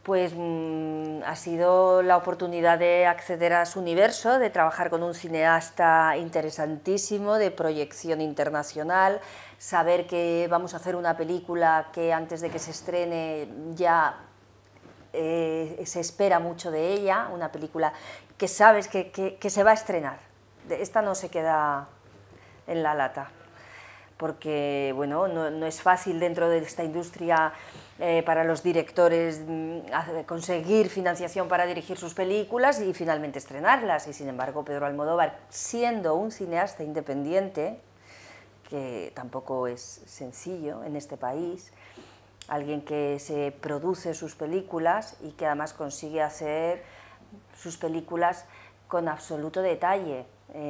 Pues ha sido la oportunidad de acceder a su universo, de trabajar con un cineasta interesantísimo, de proyección internacional, saber que vamos a hacer una película que antes de que se estrene ya se espera mucho de ella, una película que sabes que se va a estrenar. Esta no se queda en la lata, porque bueno, no es fácil dentro de esta industria para los directores conseguir financiación para dirigir sus películas y finalmente estrenarlas, y sin embargo Pedro Almodóvar, siendo un cineasta independiente, que tampoco es sencillo en este país, alguien que se produce sus películas y que además consigue hacer sus películas con absoluto detalle,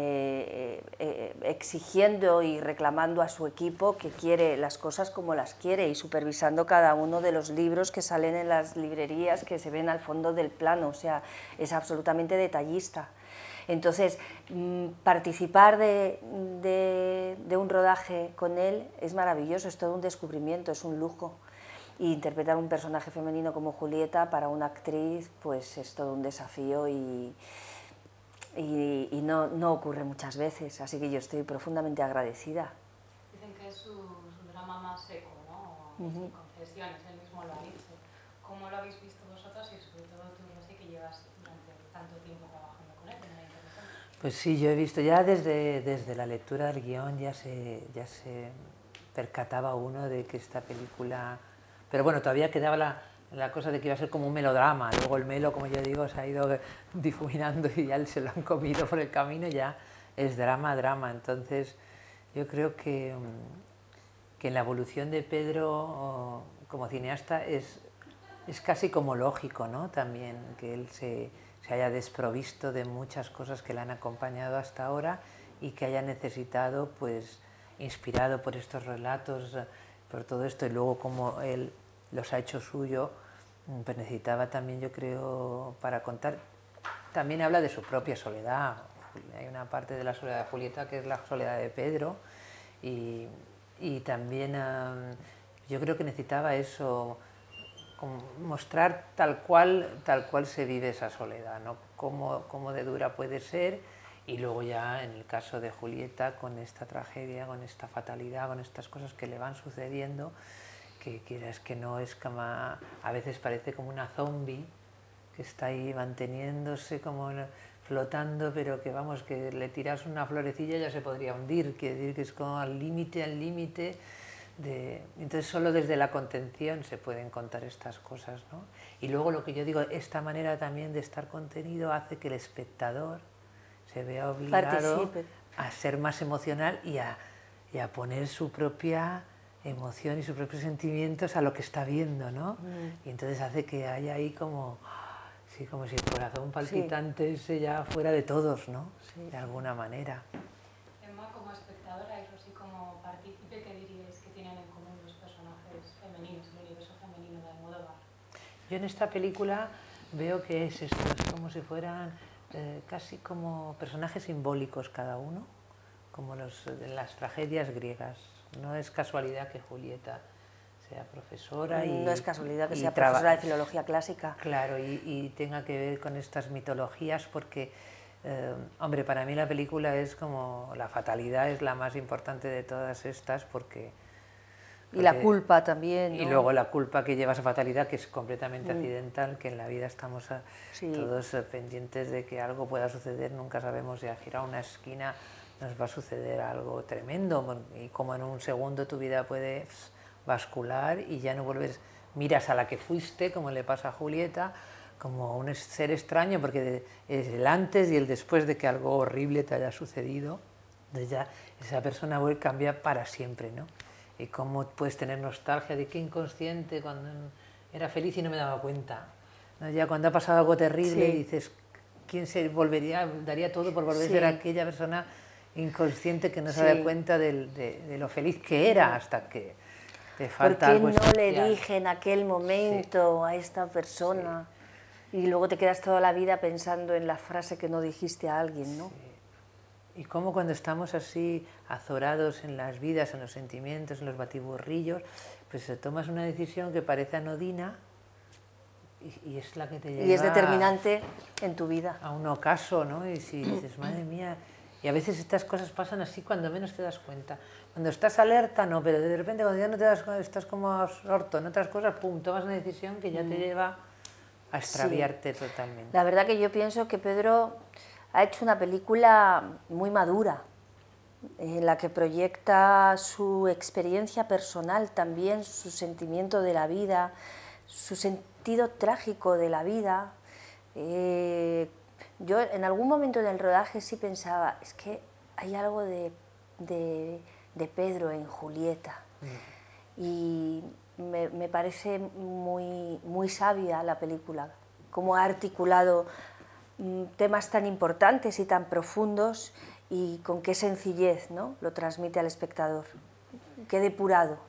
exigiendo y reclamando a su equipo que quiere las cosas como las quiere y supervisando cada uno de los libros que salen en las librerías, que se ven al fondo del plano, o sea, es absolutamente detallista. Entonces, participar de un rodaje con él es maravilloso, es todo un descubrimiento, es un lujo. Y interpretar un personaje femenino como Julieta para una actriz pues es todo un desafío y no ocurre muchas veces, así que yo estoy profundamente agradecida. Dicen que es su drama más seco, ¿no? Sin concesiones, él mismo lo ha dicho. ¿Cómo lo habéis visto vosotros y sobre todo tú, Rosy, que llevas durante tanto tiempo trabajando con él? Pues sí, yo he visto ya desde la lectura del guión ya se percataba uno de que esta película... Pero bueno, todavía quedaba la cosa de que iba a ser como un melodrama. Luego el melo, como yo digo, se ha ido difuminando y ya se lo han comido por el camino, ya es drama. Entonces yo creo que en la evolución de Pedro como cineasta es casi como lógico, ¿no? También que él se haya desprovisto de muchas cosas que le han acompañado hasta ahora y que haya necesitado, pues, inspirado por estos relatos, por todo esto, y luego como él los ha hecho suyo, pues necesitaba también, yo creo, para contar. También habla de su propia soledad. Hay una parte de la soledad de Julieta que es la soledad de Pedro, y también yo creo que necesitaba eso, mostrar tal cual se vive esa soledad, ¿no? Cómo de dura puede ser, y luego ya en el caso de Julieta, con esta tragedia, con esta fatalidad, con estas cosas que le van sucediendo, que quieras que no, es como, a veces parece como una zombie que está ahí manteniéndose como flotando, pero que vamos, que le tiras una florecilla y ya se podría hundir, quiere decir que es como al límite, entonces solo desde la contención se pueden contar estas cosas, ¿no? Y luego lo que yo digo, esta manera también de estar contenido hace que el espectador se vea obligado a ser más emocional y a poner su propia emoción y sus propios sentimientos a lo que está viendo, ¿no? Y entonces hace que haya ahí como, sí, como si el corazón palpitante ese ya fuera de todos, ¿no? Sí. De alguna manera. Emma, como espectadora y Rosy como partícipe, ¿qué diríais que tienen en común los personajes femeninos, el universo femenino de Almodóvar? Yo en esta película veo que es esto, es como si fueran casi como personajes simbólicos cada uno, como de las tragedias griegas. No es casualidad que Julieta sea profesora no es casualidad que sea profesora de filología clásica. Claro, y tenga que ver con estas mitologías, porque, hombre, para mí la película es como, la fatalidad es la más importante de todas estas, porque y la culpa también, ¿no? Y luego la culpa que lleva esa fatalidad, que es completamente accidental, que en la vida estamos todos pendientes de que algo pueda suceder, nunca sabemos si a girar una esquina nos va a suceder algo tremendo, y como en un segundo tu vida puede bascular y ya no vuelves, miras a la que fuiste, como le pasa a Julieta, como un ser extraño, porque es el antes y el después de que algo horrible te haya sucedido, entonces ya esa persona cambia para siempre, ¿no? Y cómo puedes tener nostalgia de qué inconsciente cuando era feliz y no me daba cuenta, ¿no? Ya cuando ha pasado algo terrible dices, ¿quién se daría todo por volver a ser aquella persona inconsciente que no se da cuenta de lo feliz que era hasta que te falta algo esencial? ¿Por qué no le dije en aquel momento a esta persona? Y luego te quedas toda la vida pensando en la frase que no dijiste a alguien, ¿no? Y cómo cuando estamos así azorados en las vidas, en los sentimientos, en los batiburrillos, pues tomas una decisión que parece anodina, y es la que te lleva... Y es determinante en tu vida. A un ocaso, ¿no? Y si dices, madre mía... Y a veces estas cosas pasan así cuando menos te das cuenta. Cuando estás alerta, no, pero de repente cuando ya no te das cuenta, estás como absorto en otras cosas, pum, tomas una decisión que ya te lleva a extraviarte totalmente. La verdad que yo pienso que Pedro ha hecho una película muy madura, en la que proyecta su experiencia personal también, su sentimiento de la vida, su sentido trágico de la vida. Yo en algún momento en el rodaje sí pensaba, es que hay algo de Pedro en Julieta. Y me parece muy sabia la película, cómo ha articulado temas tan importantes y tan profundos y con qué sencillez, ¿no?, lo transmite al espectador. Qué depurado